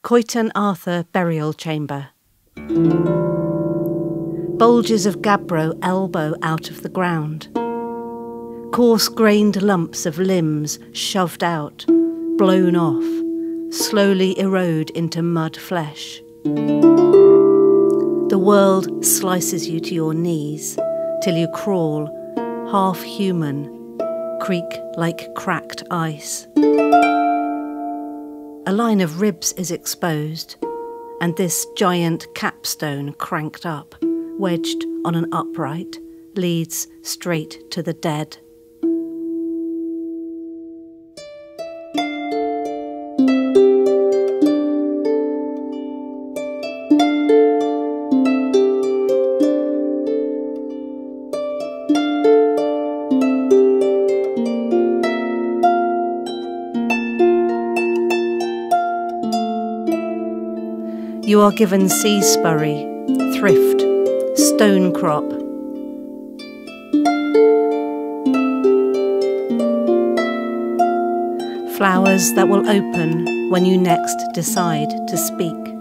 Coyton Arthur Burial Chamber. Bulges of gabbro elbow out of the ground. Coarse-grained lumps of limbs shoved out, blown off, slowly erode into mud flesh. The world slices you to your knees till you crawl, half human, creak like cracked ice. A line of ribs is exposed, and this giant capstone cranked up, wedged on an upright, leads straight to the dead. You are given sea spurry, thrift, stone crop. Flowers that will open when you next decide to speak.